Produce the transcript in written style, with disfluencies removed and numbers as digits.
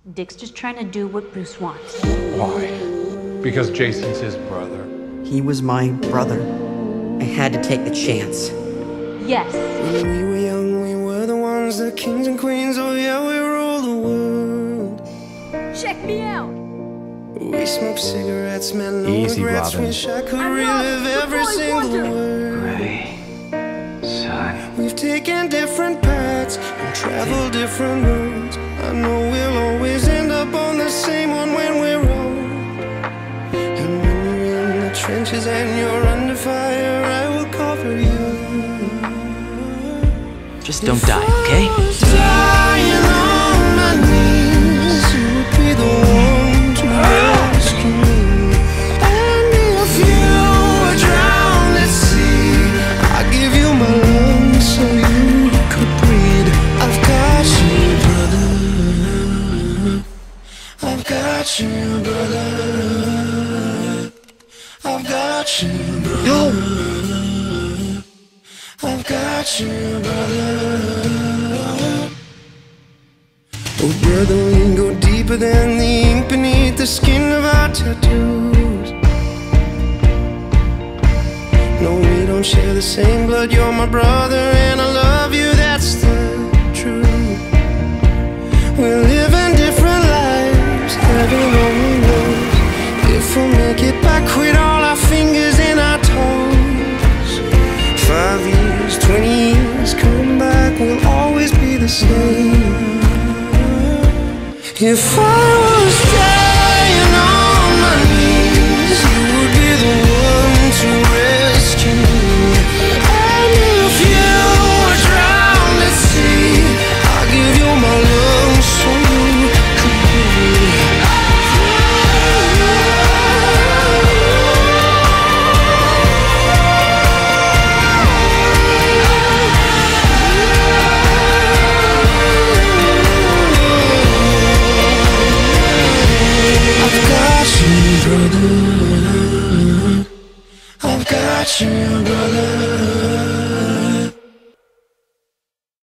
Dick's just trying to do what Bruce wants. Why? Because Jason's his brother. He was my brother. I had to take the chance. Yes. When we were young, we were the ones, the kings and queens. Oh yeah, we rule the world. Check me out. We smoked cigarettes, man, no Easy, regrets. Robin. Wish I could relive every single word. Gray, son. We've taken different paths and traveled different roads. I know we'll always end up on the same one when we're old. And when you're in the trenches and you're under fire, I will cover you. Just don't die, okay? Dying on my knees, you would be the one to rescue me. And if you were drowned at sea, I'd give you my lungs so you could breathe. I've got you, brother. I've got you, brother. I've got you, brother. I've got you, brother. Oh, brother, we go deeper than the ink beneath the skin of our tattoos. No, we don't share the same blood. You're my brother and I love you, that's the truth. We're living different lives, heaven only knows if we'll make it back with all our fingers and our toes. 5 years, 20 years, come back, we'll always be the same. If I was dying on my knees, you would be the one to rescue me. And if you were drowned at sea, I'll give you my lungs so you could breathe. I've got you, brother. I've got you, brother.